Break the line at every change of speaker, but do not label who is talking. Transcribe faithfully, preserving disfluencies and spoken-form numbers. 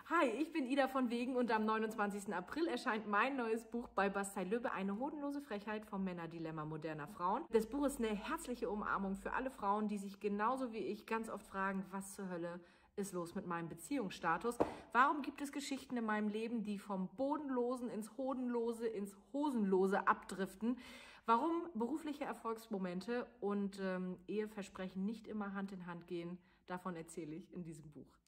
Hi, ich bin Ida von Wegen und am neunundzwanzigsten April erscheint mein neues Buch bei Bastei Lübbe, eine hodenlose Frechheit vom Männerdilemma moderner Frauen. Das Buch ist eine herzliche Umarmung für alle Frauen, die sich genauso wie ich ganz oft fragen, was zur Hölle ist los mit meinem Beziehungsstatus? Warum gibt es Geschichten in meinem Leben, die vom Bodenlosen ins Hodenlose, ins Hosenlose abdriften? Warum berufliche Erfolgsmomente und ähm, Eheversprechen nicht immer Hand in Hand gehen? Davon erzähle ich in diesem Buch.